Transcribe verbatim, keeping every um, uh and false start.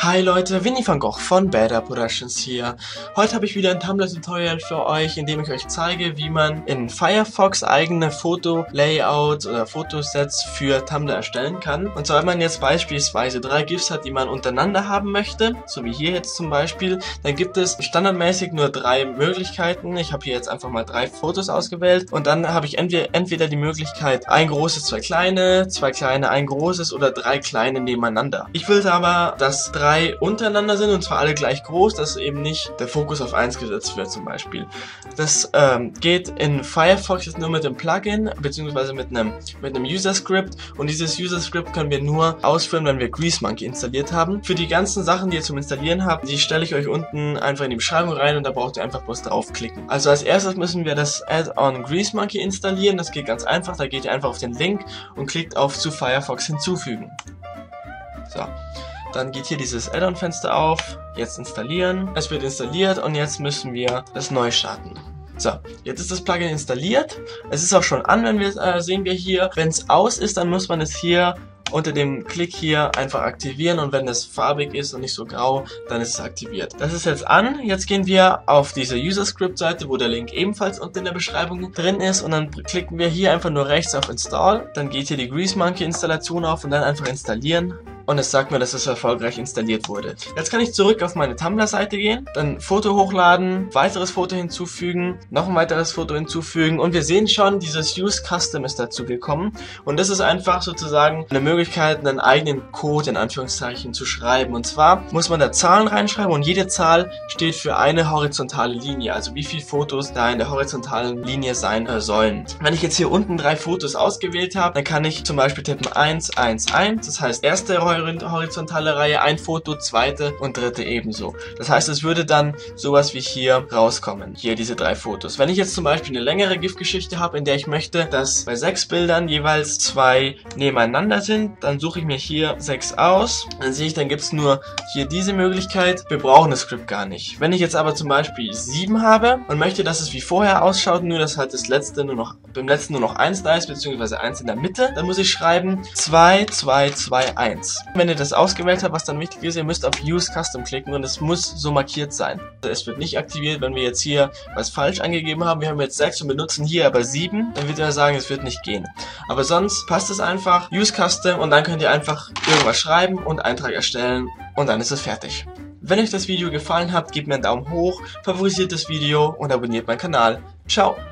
Hi Leute, Winnie van Gogh von Bada Productions hier. Heute habe ich wieder ein Tumblr-Tutorial für euch, in dem ich euch zeige, wie man in Firefox eigene Foto-Layouts oder Fotosets für Tumblr erstellen kann. Und zwar, wenn man jetzt beispielsweise drei GIFs hat, die man untereinander haben möchte, so wie hier jetzt zum Beispiel, dann gibt es standardmäßig nur drei Möglichkeiten. Ich habe hier jetzt einfach mal drei Fotos ausgewählt und dann habe ich entweder, entweder die Möglichkeit, ein großes, zwei kleine, zwei kleine, ein großes oder drei kleine nebeneinander. Ich will aber, dass drei untereinander sind und zwar alle gleich groß, dass eben nicht der Fokus auf eins gesetzt wird zum Beispiel. Das ähm, geht in Firefox jetzt nur mit dem Plugin beziehungsweise mit einem mit einem User Script und dieses User Script können wir nur ausführen, wenn wir Greasemonkey installiert haben. Für die ganzen Sachen, die ihr zum Installieren habt, die stelle ich euch unten einfach in die Beschreibung rein und da braucht ihr einfach bloß draufklicken. Also als erstes müssen wir das Add-on Greasemonkey installieren. Das geht ganz einfach, da geht ihr einfach auf den Link und klickt auf zu Firefox hinzufügen. So. Dann geht hier dieses Add-on-Fenster auf, jetzt installieren, es wird installiert und jetzt müssen wir das neu starten. So, jetzt ist das Plugin installiert, es ist auch schon an, wenn wir äh, sehen wir hier, wenn es aus ist, dann muss man es hier unter dem Klick hier einfach aktivieren und wenn es farbig ist und nicht so grau, dann ist es aktiviert. Das ist jetzt an, jetzt gehen wir auf diese User Script Seite, wo der Link ebenfalls unten in der Beschreibung drin ist und dann klicken wir hier einfach nur rechts auf Install, dann geht hier die Greasemonkey Installation auf und dann einfach installieren. Und es sagt mir, dass es erfolgreich installiert wurde. Jetzt kann ich zurück auf meine Tumblr-Seite gehen, dann Foto hochladen, weiteres Foto hinzufügen, noch ein weiteres Foto hinzufügen und wir sehen schon, dieses Use Custom ist dazu gekommen und das ist einfach sozusagen eine Möglichkeit, einen eigenen Code in Anführungszeichen zu schreiben. Und zwar muss man da Zahlen reinschreiben und jede Zahl steht für eine horizontale Linie, also wie viele Fotos da in der horizontalen Linie sein äh, sollen. Wenn ich jetzt hier unten drei Fotos ausgewählt habe, dann kann ich zum Beispiel tippen eins, eins, eins, das heißt erste horizontale Reihe, ein Foto, zweite und dritte ebenso. Das heißt, es würde dann sowas wie hier rauskommen. Hier diese drei Fotos. Wenn ich jetzt zum Beispiel eine längere GIF-Geschichte habe, in der ich möchte, dass bei sechs Bildern jeweils zwei nebeneinander sind, dann suche ich mir hier sechs aus. Dann sehe ich, dann gibt es nur hier diese Möglichkeit. Wir brauchen das Skript gar nicht. Wenn ich jetzt aber zum Beispiel sieben habe und möchte, dass es wie vorher ausschaut, nur dass halt das letzte nur noch, beim letzten nur noch eins da ist, beziehungsweise eins in der Mitte, dann muss ich schreiben zwei, zwei, zwei, eins. Wenn ihr das ausgewählt habt, was dann wichtig ist, ihr müsst auf Use Custom klicken und es muss so markiert sein. Es wird nicht aktiviert, wenn wir jetzt hier was falsch angegeben haben. Wir haben jetzt sechs und benutzen hier aber sieben, dann wird er sagen, es wird nicht gehen. Aber sonst passt es einfach, Use Custom und dann könnt ihr einfach irgendwas schreiben und Eintrag erstellen und dann ist es fertig. Wenn euch das Video gefallen hat, gebt mir einen Daumen hoch, favorisiert das Video und abonniert meinen Kanal. Ciao!